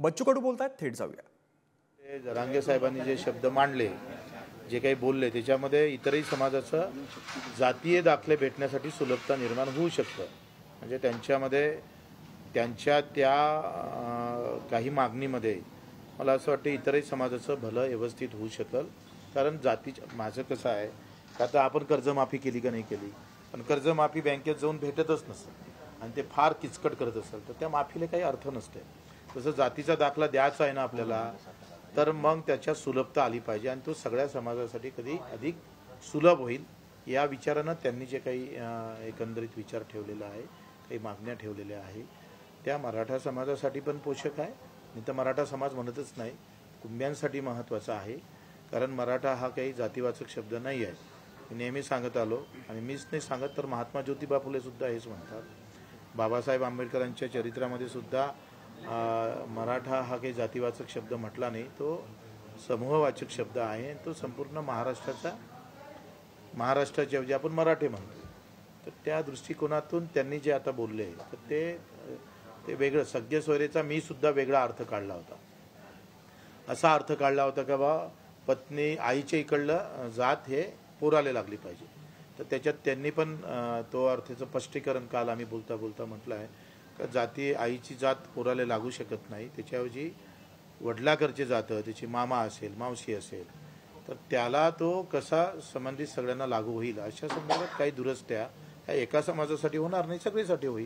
बच्चू कडू बोलतायत, थेट जाऊया। जरांगे साहेबांनी जे शब्द मांडले, जे काही बोलले, त्याच्यामध्ये इतरही समाजाचं जातीय दाखले भेटण्यासाठी सुलभता निर्माण होऊ शकतं। म्हणजे त्यांच्यामध्ये त्यांच्या त्या काही मागणीमध्ये मला असं वाटतं इतरही समाजाचं भलं व्यवस्थित होऊ शकेल। कारण जातीच्या माझं कसं आहे का आता आपण कर्जमाफी केली का नाही केली, पण कर्जमाफी बँकेत जाऊन भेटतच नसतं आणि ते फार किचकट करत असेल तर त्या माफीला काही अर्थ नसते। तसं जातीचा दाखला द्यायचा आहे ना आपल्याला, तर मग त्याच्या सुलभता आली पाहिजे आणि तो सगळ्या समाजासाठी कधी अधिक सुलभ होईल या विचारानं त्यांनी जे काही एकंदरीत विचार ठेवलेला आहे, काही मागण्या ठेवलेल्या आहे, त्या मराठा समाजासाठी पण पोषक आहे। नाही तर मराठा समाज म्हणतच नाही, कुंब्यांसाठी महत्त्वाचा आहे। कारण मराठा हा काही जातीवाचक शब्द नाही आहे। मी नेहमी सांगत आलो आणि मीच नाही सांगत तर महात्मा ज्योतिबा फुले सुद्धा हेच म्हणतात। बाबासाहेब आंबेडकरांच्या चरित्रामध्ये सुद्धा मराठा हा काही जातीवाचक शब्द म्हटला नाही, तो समूहवाचक शब्द आहे। तो संपूर्ण महाराष्ट्राचे जे आपण मराठे म्हणतो, तर त्या दृष्टिकोनातून त्यांनी जे आता बोलले तर ते वेगळं सगळे सोयरेचा मी सुद्धा वेगळा अर्थ काढला होता। असा अर्थ काढला होता का बा पत्नी आईच्या इकडलं जात हे पोराले लागली पाहिजे, तर त्याच्यात त्यांनी पण तो अर्थाचं स्पष्टीकरण काल आम्ही बोलता बोलता म्हटलं आहे का जाती आईची जात पोराला लागू शकत नाही, त्याच्याऐवजी वडिलाकडचे जातं त्याची मामा असेल मावशी असेल तर त्याला तो कसा संबंधित सगळ्यांना लागू होईल अशा संदर्भात काही दुरुस्त्या ह्या एका समाजासाठी होणार नाही, सगळीसाठी होईल।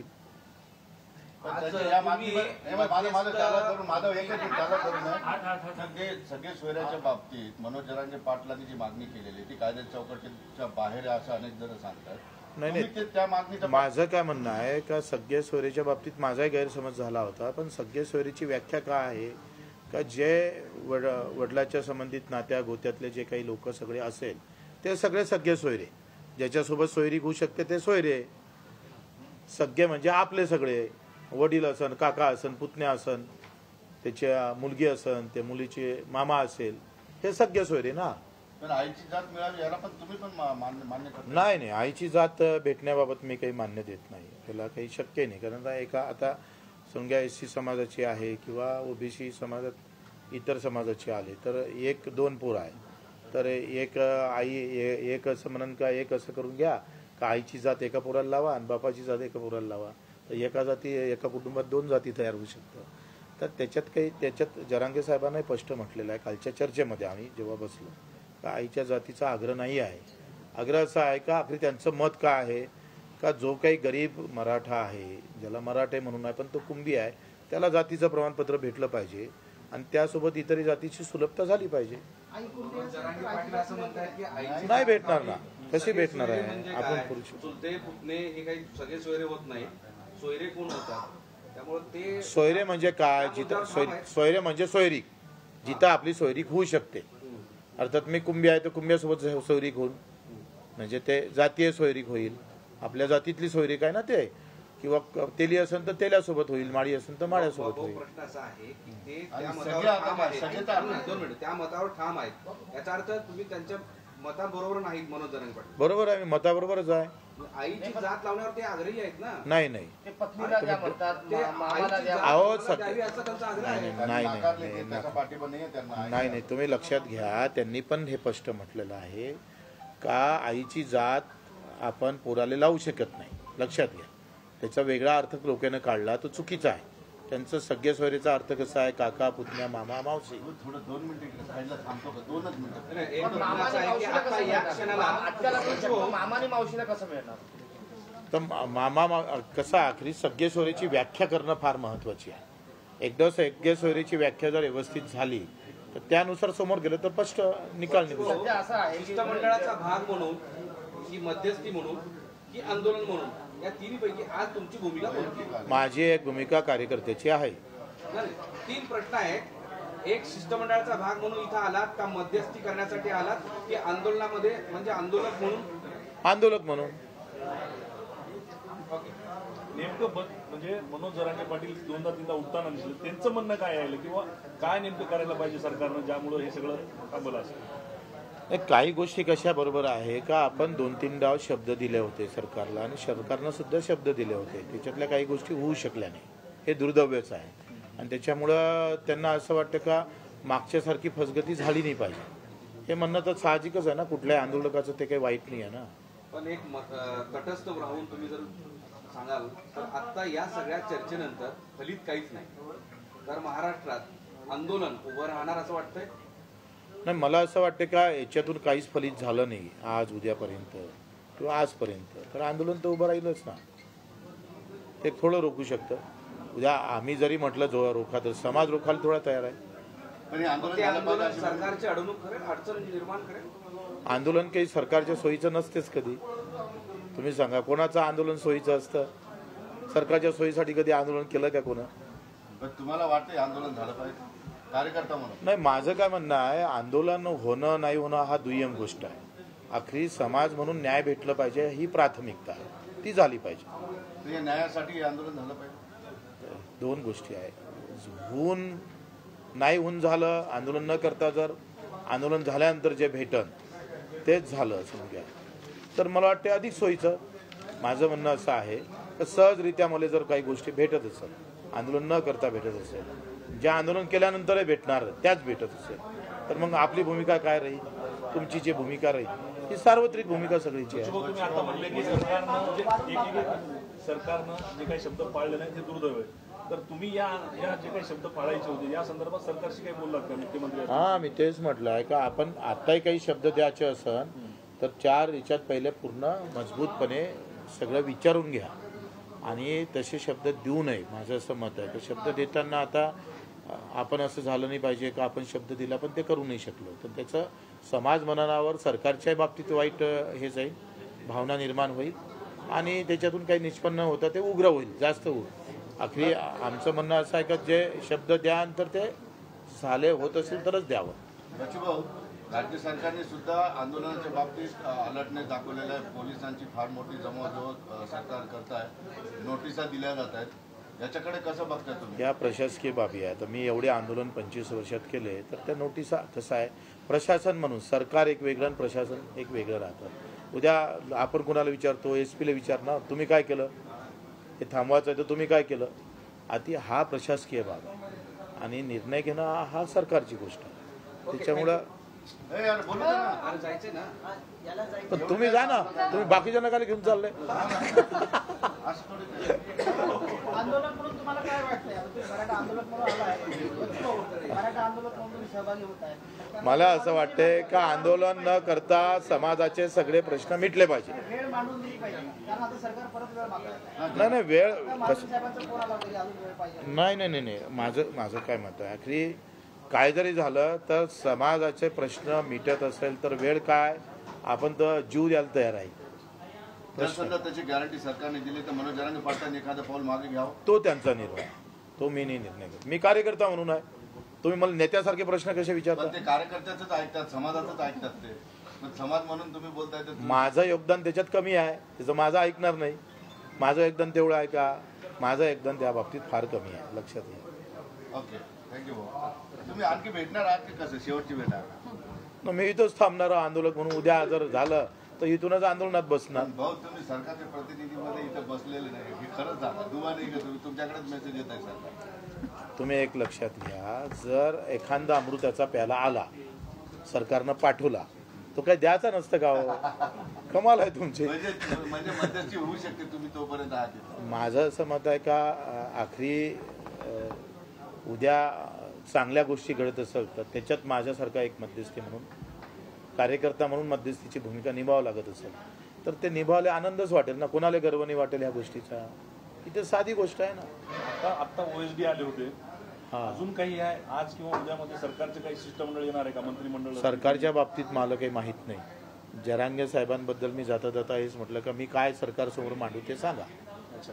सगळे सोयऱ्याच्या बाबतीत मनोज जरांगे पाटलांनी जी मागणी केलेली ती कायद्याच्या चौकटीच्या बाहेर असं अनेक जण सांगतात। नाही, त्या मागणीचं माझं काय म्हणणं आहे का सगळे सोयरीच्या बाबतीत माझाही गैरसमज झाला होता, पण सगळे सोयरीची व्याख्या काय आहे का जे वडिलाच्या संबंधित नात्या गोत्यातले जे काही लोक सगळे असेल ते सगळे सगळे सोयरे, ज्याच्यासोबत सोयरी होऊ शकते ते सोयरे। सगळे म्हणजे आपले सगळे वडील असन, काका असन, पुतण्या असन, त्याच्या मुलगी असन, त्या मुलीचे मामा असेल, हे सगळे सोयरे ना। पण आईची जात मिळावी याला पण तुम्ही पण मान्य करता? नाही, आईची जात भेटण्याबाबत मी काही मान्य देत नाही, त्याला काही शक्य नाही। कारण एका आता समजा एससी समाजाची आहे किंवा ओबीसी समाजात इतर समाजाचे आले तर एक दोन पोर आहे, तर एक आई एक असं म्हणून का एक असं करून घ्या का आईची जात एका पोराला लावा आणि बापाची जात एका पोराला लावा, तर एका कुटुंबात दोन जाती तयार होऊ शकतं। तर त्याच्यात जरांगे साहेबांना स्पष्ट म्हटलेलं आहे कालच्या चर्चेमध्ये आम्ही जेव्हा बसलो का आईच्या जातीचा आग्रह नाही आहे। आग्रह असा आहे का आखरी त्यांचं मत काय आहे का जो काही गरीब मराठा आहे, ज्याला मराठे म्हणून आहे पण तो कुंभी आहे, त्याला जातीचं प्रमाणपत्र भेटलं पाहिजे आणि त्यासोबत इतरही जातीची सुलभता झाली पाहिजे। नाही भेटणार ना, कशी भेटणार आहे? आपण पुरुष सगळे सोयरे होत नाही, सोयरे कोण होतात? त्यामुळे ते सोयरे म्हणजे काय? जिथं सोयरे म्हणजे सोयरीक, जिथं आपली सोयरीक होऊ शकते। अर्थात मी कुंभी आहे तर कुंभ्यासोबत सोयरीक होईल म्हणजे ते जातीय सोयरीक होईल, आपल्या जातीतली सोयरीक आहे ना ते, किंवा तेली असेल तर तेल्यासोबत होईल, माळी असेल तर माळ्यासोबत होईल। प्रश्न असा आहे की ते त्या मतावर ठाम आहेत, याचा अर्थ तुम्ही त्यांच्या मताबरोबर नाहीत। मनोज जरांगे पाटील बरोबर आहे, मताबरोबरच आहे। आईची जात लावण्यावर ते आग्रही आहेत ना? नाही, नाही, तुम्ही लक्षात घ्या, त्यांनी पण हे स्पष्ट म्हटलेलं आहे का आईची जात आपण पोराला लावू शकत नाही। लक्षात घ्या, त्याचा वेगळा अर्थ लोकांनी काढला तो चुकीचा आहे। त्यांचं सगळे सोयरीचा अर्थ कसा आहे? काका, पुतण्या, मामा, मावशी। तर मामा कसा आखरी सगळे सोयरीची व्याख्या करणं फार महत्वाची आहे। एकदा सगळे सोयरीची व्याख्या जर व्यवस्थित झाली तर त्यानुसार समोर गेलं तर स्पष्ट निकाल निघू शकतो। शिष्टमंडळाचा भाग म्हणून की मध्यस्थी म्हणून की आंदोलन म्हणून या तिन्हीपैकी आज तुमची भूमिका कोणती? माझी एक भूमिका कार्यकर्त्याची आहे। तीन प्रश्न आहेत, एक शिष्टमंडळाचा भाग म्हणून इथं आलात का मध्यस्थी करण्यासाठी आलात की आंदोलनामध्ये म्हणजे आंदोलक म्हणून? आंदोलक म्हणून। नेमकं म्हणजे मनोज जरांगे पाटील दोनदा तीनदा उठताना दिसलं, त्यांचं म्हणणं काय आहे किंवा काय नेमकं करायला पाहिजे सरकारनं ज्यामुळे हे सगळं थांबलं असेल? काही गोष्टी कशा बरोबर आहे का आपण 2-3 शब्द दिले होते सरकारला आणि सरकारनं सुद्धा शब्द दिले होते, त्याच्यातल्या काही गोष्टी होऊ शकल्या नाही, हे दुर्दैवच आहे। आणि त्याच्यामुळं त्यांना असं वाटतं का मागच्यासारखी फसगती झाली नाही पाहिजे. हे म्हणणं तर साहजिकच आहे ना, कुठल्याही आंदोलकाचं ते काही वाईट नाही आहे ना. पण एक तटस्थ राहून तुम्ही जर सांगाल तर आता या सगळ्या चर्चेनंतर फलित काहीच नाही, तर महाराष्ट्रात आंदोलन उभं राहणार असं वाटतंय? नाही, मला असं वाटतं का याच्यातून काहीच फलित झालं नाही आज उद्यापर्यंत किंवा आजपर्यंत, तर आंदोलन तर उभं राहीलच ना. ते थोडं रोखू शकतं. उद्या आम्ही जरी म्हटलं जो रोखा तर समाज रोखायला थोडा तयार आहे. पण हे आंदोलन ते झालं आंदोलन पाहिजे सरकारची अडवणूक करेल, अडचण निर्माण करेल. आंदोलन काही सरकारच्या सोयीचं नसतेच कधी. तुम्ही सांगा कोणाचं आंदोलन सोयीचं असतं? सरकारच्या सोयीसाठी कधी आंदोलन केलं का कोणा? पण तुम्हाला वाटतं हे आंदोलन झालं पाहिजे कार्यकर्ता म्हणून? नाही, माझं काय म्हणणं आहे, आंदोलन होणं नाही होणं हा दुय्यम गोष्ट आहे. आखरी समाज म्हणून न्याय भेटलं पाहिजे ही प्राथमिकता आहे, ती झाली पाहिजे. तर या न्यायासाठी हे आंदोलन झालं पाहिजे. दोन गोष्टी आहेत. होऊन नाही होऊन झालं, आंदोलन न करता जर आंदोलन झाल्यानंतर जे भेटन तेच झालं समजा, तर मला वाटते अधिक सोयीचं. माझं म्हणणं असं आहे की सहजरित्या मला जर काही गोष्टी भेटत असेल, आंदोलन न करता भेटत असेल, ज्या आंदोलन केल्यानंतरही भेटणार त्याच भेटत असेल, तर मग आपली भूमिका काय राहील, तुमची जी भूमिका राहील ही सार्वत्रिक भूमिका सगळीची आहे. तुम्ही आता म्हणले की सरकारनं जे काही शब्द पाळले नाही ते दुर्दैव आहे, तर तुम्ही या जे काही शब्द पाळायचे होते या संदर्भात सरकारशी काही बोललात का मुख्यमंत्री? हा, मी तेच म्हटलं आहे का आपण आताही काही शब्द द्यायचे असन तर 4 याच्यात पहिले पूर्ण मजबूतपणे सगळं विचारून घ्या आणि तसे शब्द देऊ नये, माझं असं मत आहे. तर शब्द देताना आता आपण असं झालं नाही पाहिजे का आपण शब्द दिला पण ते करू नाही शकलो, तर त्याचं समाज मनावर सरकारच्या बाबतीत वाईट हे जाईल, भावना निर्माण होईल आणि त्याच्यातून काही निष्पन्न होतं ते उग्र होईल, जास्त होईल. आखरी आमचं म्हणणं असं आहे का जे शब्द द्या तर ते झाले होत असेल तरच द्यावं. बचूभाऊ, राज्य सरकारने सुद्धा आंदोलनाच्या बाबतीत अलर्टनेस दाखवलेला आहे. पोलिसांची फार मोठी जमवाजमव सरकार करत आहे, नोटिसा दिल्या जात आहेत. याच्याकडे कसं बघताय तुम्ही? या प्रशासकीय बाबी आहे. तर मी एवढे आंदोलन 25 वर्षात केले, तर त्या नोटिसा कसं आहे, प्रशासन म्हणून सरकार एक वेगळं आणि प्रशासन एक वेगळं राहतं. उद्या आपण कोणाला विचारतो, SP ला विचारणार तुम्ही काय केलं, हे थांबवायचं आहे तर तुम्ही काय केलं. आधी हा प्रशासकीय भाग आहे आणि निर्णय घेणं हा सरकारची गोष्ट आहे. त्याच्यामुळं यार बोलू दे ना. अरे जायचे ना, पण तुम्ही जा ना, तुम्ही बाकीच्या नकाला घेऊन चालले. असं थोडी आंदोलन म्हणून तुम्हाला काय वाटतंय? आता तुम्ही मराठा आंदोलक म्हणून आलाय, मराठा आंदोलक म्हणून तुम्ही सहभागी होत आहे. मला असं वाटतंय का आंदोलन न करता समाजाचे सगळे प्रश्न मिटले पाहिजे. वेळ मांडून दिली पाहिजे, कारण आता सरकार परत वेळ मागतंय. नाही वेळ महाजन साहेबांचा फोन आला पाहिजे, अजून वेळ पाहिजे. नाही माझं काय मत आहे, आखरी काय जरी झालं तर समाजाचे प्रश्न मिटत असेल तर वेळ काय, आपण तर जीव द्यायला तयार आहे. जर समजा त्याची गॅरंटी सरकारने दिली तर मनोज जरांगे पाटलांनी एखादं पाऊल मागे घ्यावं. तो त्यांचा निर्णय, तो मी नाही निर्णय घेत. मी कार्यकर्ता म्हणून आहे. तुम्ही मला नेत्यासारखे प्रश्न कसे विचारता? पण ते कार्यकर्त्याच ऐकतात, समाजाचंच ऐकतात ते. पण समाज म्हणून तुम्ही बोलताय तर माझं योगदान त्याच्यात कमी आहे, त्याचं माझं ऐकणार नाही. माझं योगदान तेवढं आहे का? माझं योगदान त्या बाबतीत फार कमी आहे, लक्षात घ्या. ओके, थँक्यू भाऊ. तुम्ही आणखी भेटणार आहात की कसं शेवटची भेट आहे? मी इथंच थांबणार आंदोलक म्हणून. उद्या जर झालं तर इथूनच आंदोलनात बसणार. भाऊ, तुम्ही सरकारच्या प्रतिनिधीमध्ये इथं बसलेले नाही, हे खरंच झालं. दुवा नाही का तुम्ही? तुमच्याकडेच मेसेज येत आहे सरकार. तुम्ही एक लक्षात घ्या, जर एखादा अमृताचा प्याला आला सरकारनं पाठवला तो काय द्यायचा नसतं का हो? कमाल आहे तुमची. म्हणजे मध्यस्थी होऊ शकते, तुम्ही तोपर्यंत आहात तिथं. माझं असं मत आहे का आखरी उद्या चांगल्या गोष्टी घडत असेल तर त्याच्यात माझ्यासारखा एक मध्यस्थी म्हणून, कार्यकर्ता म्हणून मध्यस्थीची भूमिका निभावावं लागत असेल तर ते निभावले आनंदच वाटेल ना. कोणाला गर्व नाही वाटेल ह्या गोष्टीचा? इथे साधी गोष्ट आहे ना. आता OSD आले होते, हा, अजून काही आहे आज किंवा उद्यामध्ये सरकारचे काही शिष्टमंडळ येणार आहे का, मंत्रिमंडळ? सरकारच्या बाबतीत मला काही माहीत नाही. जरांगे साहेबांबद्दल मी जाता जाता हेच म्हटलं का मी काय सरकारसमोर मांडू ते सांगा. अच्छा,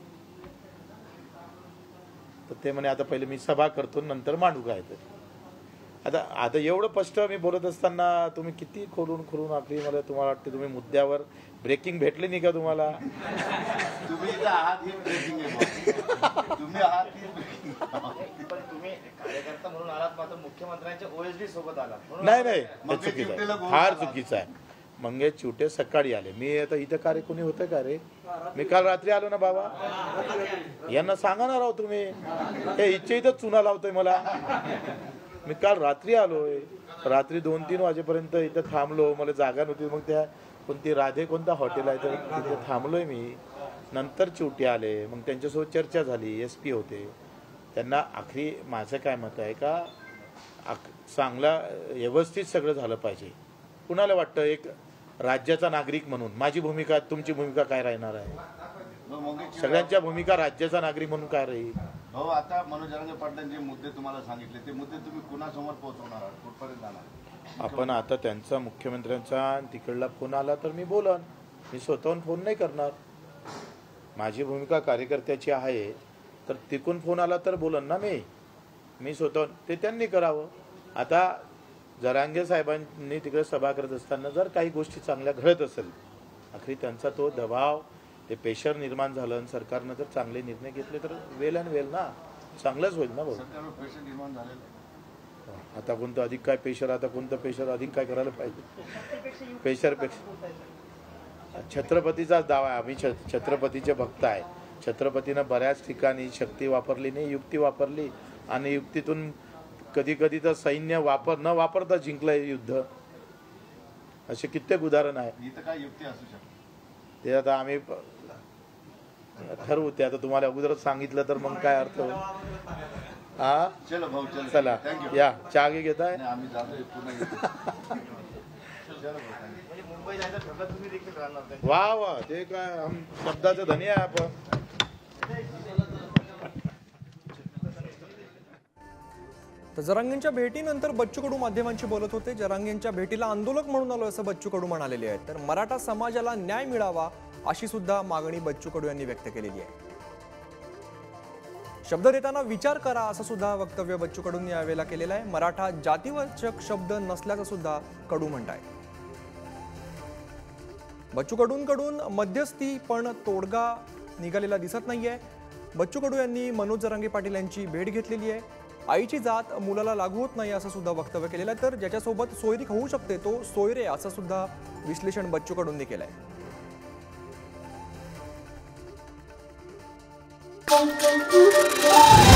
तर ते म्हणे आता पहिले मी सभा करतो नंतर मांडू काय. तर आता एवढं स्पष्ट मी बोलत असताना तुम्ही किती खोलून आपली, मला तुम्हाला वाटते तुम्ही मुद्द्यावर ब्रेकिंग भेटली नाही का तुम्हाला? तुम्ही इथं आहात ही ब्रेकिंग आहे. तुम्ही आहात ही ब्रेकिंग. पण तुम्ही कार्यकर्ता म्हणून आलात, मात्र मुख्यमंत्र्यांच्या OSD सोबत आलात. नाही हे चुकीचं आहे, फार चुकीचं आहे. मंगेश चिवटे सकाळी आले. मी आता इथं का रे, कोणी होतं का रे? मी काल रात्री आलो ना बाबा. यांना सांगा ना राव तुम्ही, हे इच्छा इथं चुना लावतोय मला. मी काल रात्री आलोय, रात्री 2-3 वाजेपर्यंत इथं थांबलो. मला जागा नव्हती. मग त्या कोणती राधे कोणता हॉटेल आहे तर तिथे थांबलोय मी. नंतर चिवटे आले. मग त्यांच्यासोबत चर्चा झाली. SP होते. त्यांना आखरी माझं काय मत आहे का चांगला व्यवस्थित सगळं झालं पाहिजे. कुणाला वाटतं एक राज्याचा नागरिक म्हणून माझी भूमिका, तुमची भूमिका काय राहणार आहे? सगळ्यांच्या भूमिका राज्याचा नागरिक म्हणून काय राहील? हो, आता मनोज जरांगे पाटलांनी जे मुद्दे तुम्हाला सांगितले ते मुद्दे तुम्ही कुणासमोर पोहोचवणार आहात, कुठपर्यंत जाणार? आपण आता त्यांचा मुख्यमंत्र्यांचा तिकडला फोन आला तर मी बोलन. मी स्वतःहून फोन नाही करणार. माझी भूमिका कार्यकर्त्याची आहे तर तिकून फोन आला तर बोलन ना मी स्वतःहून. ते त्यांनी करावं. आता जरांगे साहेबांनी तिकडे सभा करत असताना जर काही गोष्टी चांगल्या घडत असेल, आखरी त्यांचा तो दबाव, ते प्रेशर निर्माण झालं आणि सरकारनं जर चांगले निर्णय घेतले तर वेल अँड वेल ना, चांगलंच होईल ना भाऊ. सरकारवर प्रेशर निर्माण झालेलं. आता कोणतं अधिक काय प्रेशर, आता कोणतं प्रेशर अधिक काय करायला पाहिजे? प्रेशरपेक्षा छत्रपतीचाच दावा आहे. आम्ही छत्रपतीचे भक्त आहे. छत्रपतीनं बऱ्याच ठिकाणी शक्ती वापरली नाही, युक्ती वापरली आणि युक्तीतून कधी कधी तर सैन्य न वापरता जिंकलंय युद्ध. असे कित्येक उदाहरण आहे. इथं काय युक्ती असू शकते ते आता आम्ही ठरवू. ते आता तुम्हाला अगोदरच सांगितलं तर मग काय अर्थ होईल? हा, चलो भाऊ, चला या चहा घेताय. आम्ही जातोय पुन्हा येतो. म्हणजे मुंबई जायचं ठरलं तुम्ही देखील राहणार नाही. वा ते काय हम शब्दाचं धनी आहे आपण. तर जरांगेंच्या भेटीनंतर बच्चू कडू माध्यमांशी बोलत होते. जरांगेंच्या भेटीला आंदोलक म्हणून आलो असं बच्चू कडू म्हणालेले आहेत. तर मराठा समाजाला न्याय मिळावा अशी सुद्धा मागणी बच्चू कडू यांनी व्यक्त केलेली आहे. शब्द देताना विचार करा असं सुद्धा वक्तव्य बच्चू कडूंनी यावेळेला केलेलं आहे. मराठा जातीवाचक शब्द नसल्याचं सुद्धा कडू म्हणतायत. बच्चू कडूंकडून मध्यस्थी पण तोडगा निघालेला दिसत नाहीये. बच्चू कडू यांनी मनोज जरांगे पाटील यांची भेट घेतलेली आहे. आईची जात मुलाला लागू होत नाही असं सुद्धा वक्तव्य केलेलं आहे. तर ज्याच्यासोबत सोयरीक होऊ शकते तो सोयरे असं सुद्धा विश्लेषण बच्चू कडूंनी केलंय. Thank you.